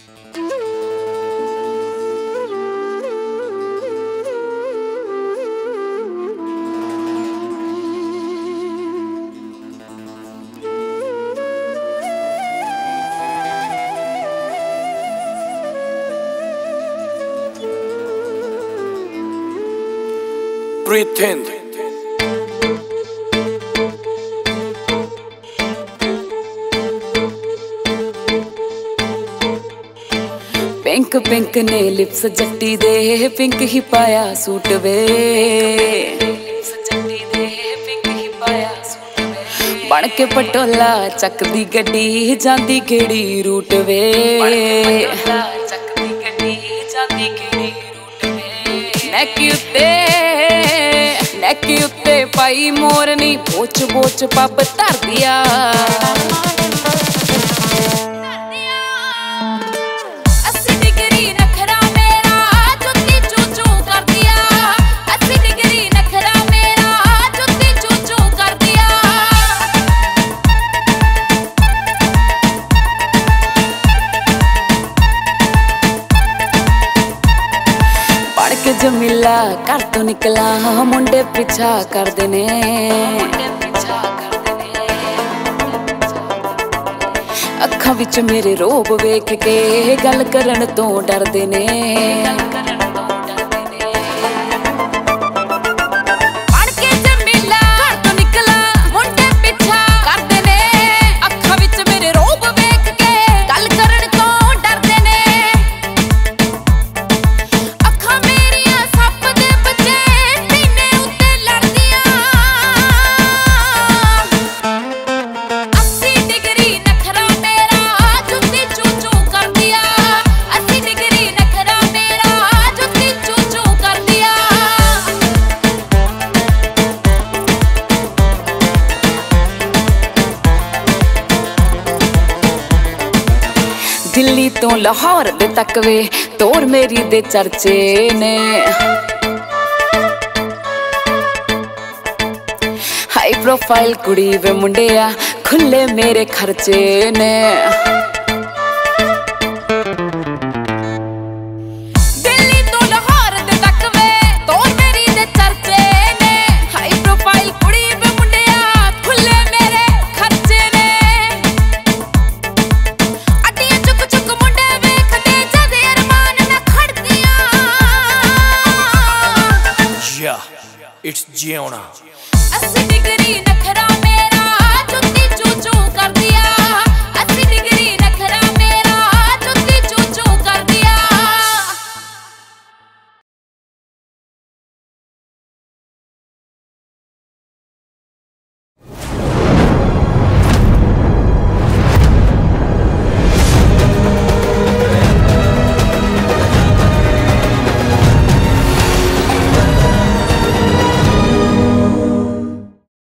Pretend. Pink pink ने lips जट्टी दे पिंक ही पाया सूट वे बन के पटोला चकदी गड्डी जांदी केड़ी रूट वे नैकी उत्ते पाई मोरनी बोच बोच पब धर दिया जमीला घर तो निकला मुंडे पीछा कर देने अखां विच मेरे रोब वेख के गल करन तो डर देने दिल्ली तो लाहौर दे तक वे तोर मेरी दे चर्चे ने हाई प्रोफाइल कुड़ी वे मुंडिया खुले मेरे खर्चे ने It's Giona. 80 डिग्री नखरा